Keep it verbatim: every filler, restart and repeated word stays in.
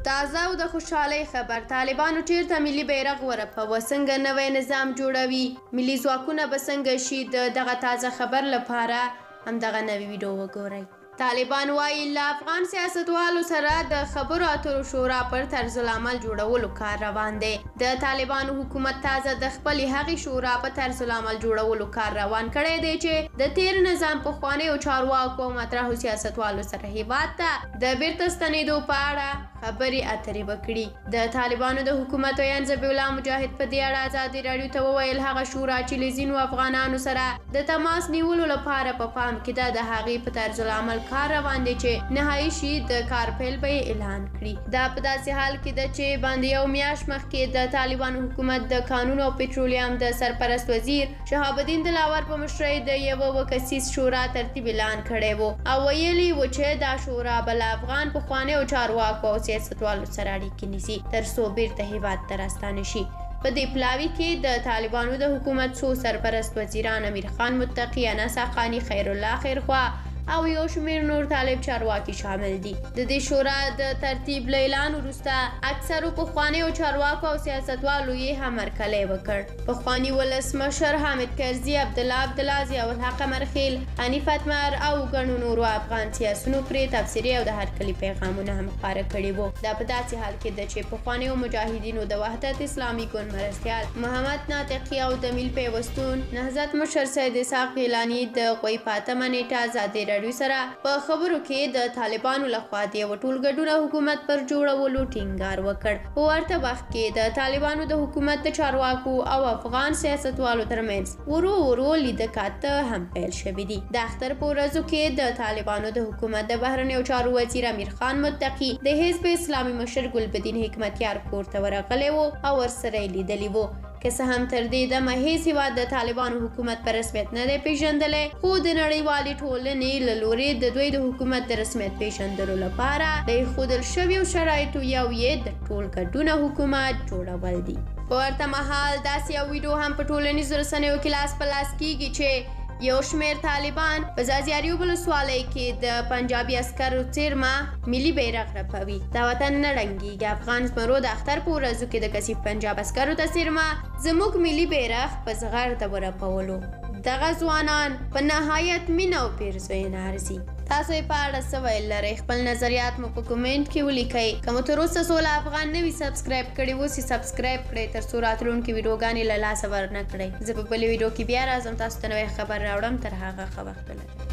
تازه او د خوشحالۍ خبر طالبانو چیرته ملي بیرغ ورپوه څنګه نوی نظام جوړوي ملي ځواکونه به څنګه شي د دغه تازه خبر لپاره همدغه نوې ویډیو وګورئ. طالبان وایي له افغان سیاستوالو سره د خبرو اترو شورا پر طرز العمل جوړولو کار روان دی. د طالبانو حکومت تازه د خپلې هغې شورا په طرز العمل جوړولو کار روان کړی دی چې د تیر نظام پخوانیو چارواکو او مطرحو سیاستوالو سره هیواد ته د بیرته ستنېدو په اړه خبرې اترې وکړي. د طالبانو د حکومت ویاند ذبیح الله مجاهد په دې اړه ازادي راډیو ته وویل هغه شورا چې له ځینو افغانانو سره د تماس نیولو لپاره په پام کې ده د هغې په طرز العمل کار روان دی چې نهایي شي د کار پیل به یې اعلان کړي. دا په داسې حال کې ده چې باندې یو میاشت مخکې د طالبانو حکومت د کانونو او پټرولیم د سرپرست وزیر شهاب الدین دلاور په مشرۍ د یوه اووه کسیز شورا ترتیب اعلان کړی و او ویلي و چې دا شورا به له افغان پخوانیو چارواکو او سیاستوالو سره اړیکې نیسي تر څو بیرته هیواد ته راستانه شي. په دې پلاوي کې د طالبانو د حکومت څو سرپرست وزیران امیر خان متقي، انس حقاني، خیرالله خیرخوا او یو شمېر نور طالب چارواکي شامل دي. د دې شورا د ترتیب له اعلان وروسته اکثرو پخوانیو چارواکو او سیاستوالو یې هم هرکلی وکړ. پخواني ولسمشر حامد کرزي، عبدالله عبدالله، ضیاءالحق امرخیل، حنیف اتمر او ګڼو نورو افغان سیاسونو پرې تبصرې او د هرکلي پیغامونه هم خپاره کړي وو. دا په داسې حال کې ده چې پخوانیو مجاهدینو د وحدت اسلامي ګوند مرستیال محمد ناطقي او د میل پیوستون نهضت مشر سید اسحاق ګیلاني د غوی په اتمه نیټه ازادي راډیو سره په خبرو کې د طالبانو لخوا د یوه ټولګډونه حکومت پر جوړولو ټینګار وکړ. په ورته وخت کې د طالبانو د حکومت د چارواکو او افغان سیاستوالو ترمنځ ورو ورو لیده کاته هم پیل شوي دي. د اختر په ورځو کې د طالبانو د حکومت د بهرنیو چارو وزیر امیر خان متقي د حزب اسلامي مشر ګلبدین حکمتیار کور ته ورغلی و او ورسره یې لیدلي و. که څه هم تر دې دمه هیڅ هیواد د طالبانو حکومت په رسمیت نه دی پیژندلی، خو د نړیوالې ټولنې له لورې د دوی د حکومت د رسمیت پیژندلو لپاره د ایښودل شویو شرایطو یو یې د ټولګډونه حکومت جوړول دي. په ورته مهال داسې یو ویډیو هم په ټولنیزو رسنیو کې لاس په لاس کیږي چې یو شمېر طالبان په ځاځیاریو ولسوالۍ کې د پنجابي عسکرو څیرمه ملي بیرغ رپوي. دا وطن نه ړنګېږي. افغان زمرو د اختر په ورځو کې د کثیف پنجاب عسکرو ته څیرمه زموږ ملي بیرغ په زغر د ورپولو. دغه ځوانان په نهایت مینه او پیرزوینه ارزي. تاسو یې په اړه څه ویل لرئ؟ خپل نظریات مو په کومنټ کې ولیکئ. که مو تر اوسه سوله افغان نه وي سبسکرایب کړی اوس یې سبسکرایب کړئ تر څو راتلونکې ویډیوګانې له لاسه ورنه کړئ. زه په بلې ویډیو کې بیا راځم، تاسو ته نوی خبر راوړم. تر هغه ښه وخت ولرئ.